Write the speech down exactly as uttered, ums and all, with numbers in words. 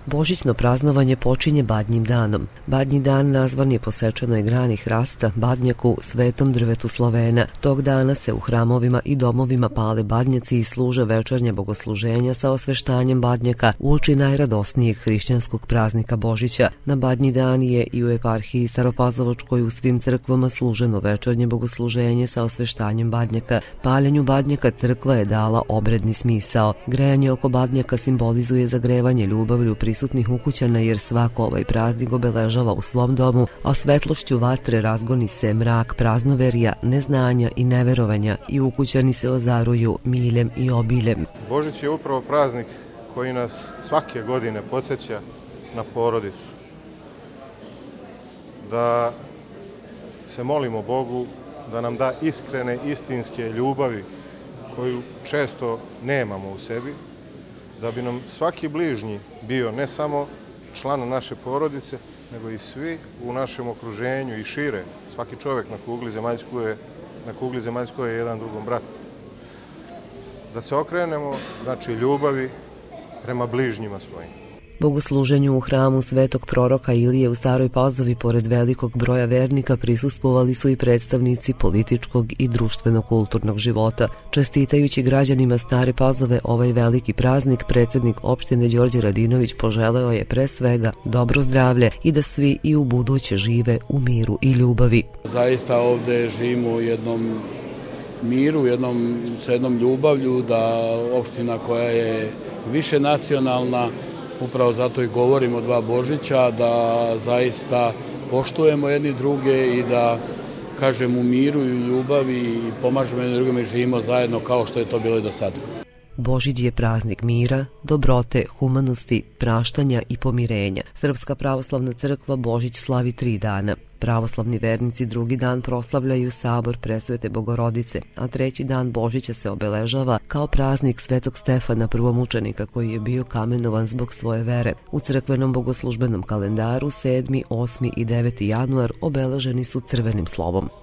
Božićno praznovanje počinje Badnjim danom. Badnji dan nazvan je po sečenoj grani hrasta, badnjaku, svetom drvetu Slovena. Tog dana se u hramovima i domovima pale badnjaci i služe večernja bogosluženja sa osveštanjem badnjaka uoči najradosnijeg hrišćanskog praznika Božića. Na Badnji dan je i u eparhiji Staropazlovačkoj u svim crkvama služeno večernje bogosluženje sa osveštanjem badnjaka. Paljenju badnjaka crkva je dala obredni smisao. Grejanje oko badnjaka simbolizuje zagrevanje ljubavlju prisutnih ukućana jer svako ovaj praznik obeležava u svom domu, a svetlošću vatre razgoni se mrak praznoverja, neznanja i neverovanja i ukućani se ozaruju miljem i obiljem. Božić je upravo praznik koji nas svake godine podsjeća na porodicu. Da se molimo Bogu da nam da iskrene, istinske ljubavi koju često nemamo u sebi, da bi nam svaki bližnji bio ne samo član naše porodice, nego i svi u našem okruženju i šire. Svaki čovjek na kugli zemaljskoj je, na kugli zemaljskoj je jedan drugom brat. Da se okrenemo, znači, ljubavi prema bližnjima svojim. Bogosluženju u hramu Svetog proroka Ilije u Staroj Pazovi pored velikog broja vernika prisustvovali su i predstavnici političkog i društveno-kulturnog života. Čestitajući građanima Stare Pazove ovaj veliki praznik, predsjednik opštine Đorđe Radinović poželeo je pre svega dobro zdravlje i da svi i u buduće žive u miru i ljubavi. Zaista ovde živimo u jednom miru, jednom, sa jednom ljubavlju, da opština koja je više nacionalna, upravo zato i govorimo dva Božića, da zaista poštujemo jedni druge i da, kažem, u miru i u ljubavi i pomažemo jedni drugima i živimo zajedno kao što je to bilo i do sada. Božić je praznik mira, dobrote, humanosti, praštanja i pomirenja. Srpska pravoslavna crkva Božić slavi tri dana. Pravoslavni vernici drugi dan proslavljaju sabor Presvete Bogorodice, a treći dan Božića se obeležava kao praznik Svetog Stefana, prvomučenika koji je bio kamenovan zbog svoje vere. U crkvenom bogoslužbenom kalendaru sedmi, osmi i deveti januar obeleženi su crvenim slovom.